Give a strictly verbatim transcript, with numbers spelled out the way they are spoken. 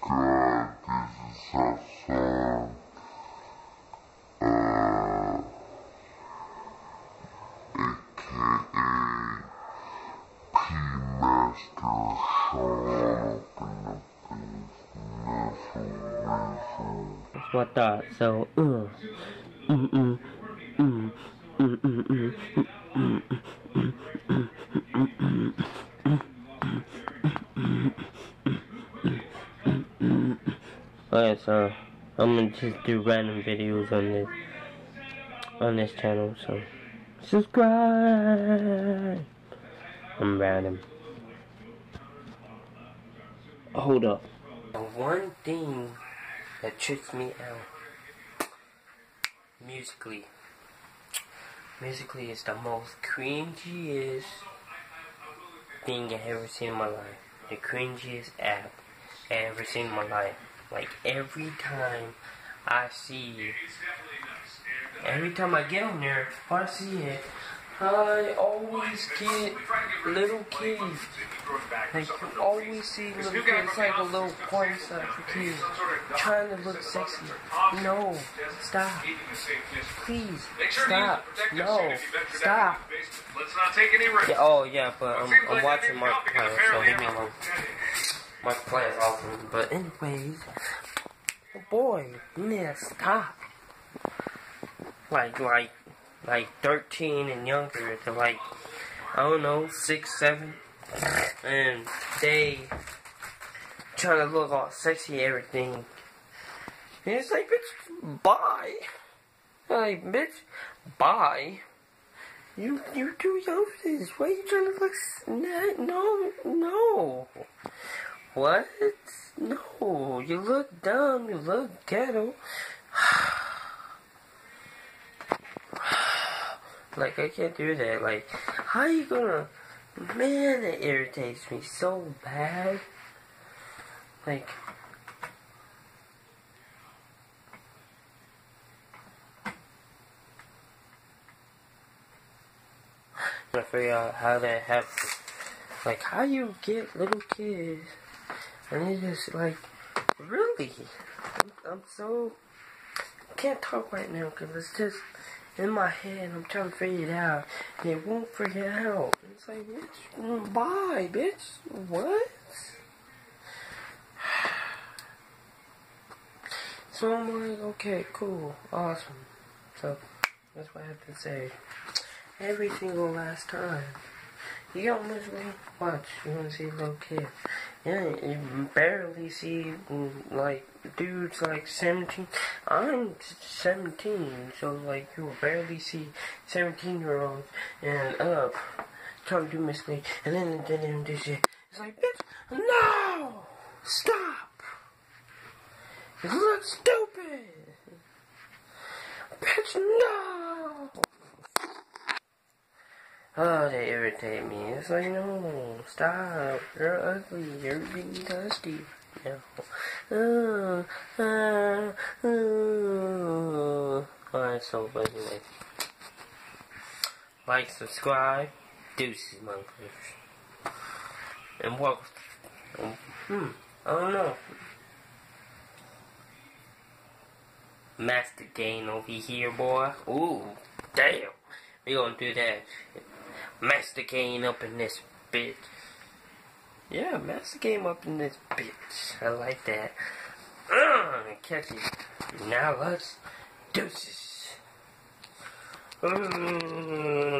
God, this is our song. Uh, A K A P-Master Sean up in the National. That's what I thought. So, uh, mm mm mm mm mm mm mm mm mm. Alright, so I'm gonna just do random videos on this on this channel. So subscribe. I'm random. Hold up. One thing that tricks me out. Musically. Musically is the most cringiest thing I've ever seen in my life. The cringiest app I've ever seen in my life. Like every time I see, every time I get on there, if I see it, I always get little kids. Like you always see little kids, it's like a little porn site for kids trying to look sexy. No, stop. Please, stop. No, stop. Let's not take any risks. Yeah, oh yeah, but I'm, I'm watching Markiplier, so leave me alone. Markiplier's awesome. But anyways, oh boy, you need to stop. Like, like, like thirteen and younger to like, I don't know, six, seven, and they trying to look all sexy, everything. And it's like, bitch, bye. Like, bitch, bye. You, you too young for this. Why are you trying to look? S no, no. What? No. You look dumb. You look ghetto. Like, I can't do that. Like, how you gonna... Man, it irritates me so bad. Like... I figure out how that happens. Like, how you get little kids, and you just like, really? I'm, I'm so, I can't talk right now because it's just in my head. I'm trying to figure it out, and it won't figure it out. It's like, bitch, bye, bitch. What? So I'm like, okay, cool, awesome. So that's what I have to say. Every single last time. You don't literally watch. You want to see a little kid. Yeah, you barely see, like, dudes like seventeen. I'm seventeen, so, like, you will barely see seventeen-year-olds and up trying to do mislead. And then, then, then this shit. It's like, bitch, no! Stop! You look stupid! Bitch, no! Oh, they irritate me. It's like, no, stop. You're ugly. You're being dusty. No. Oh, uh, oh. Alright, so, anyway. Like, subscribe. Deuces, motherfuckers. And what? Hmm. I don't know. Master Gain over here, boy. Ooh, damn. We gonna do that. Master Game up in this bitch. Yeah, Master Game up in this bitch. I like that. Uh, catch it. Now let's deuces. Uh,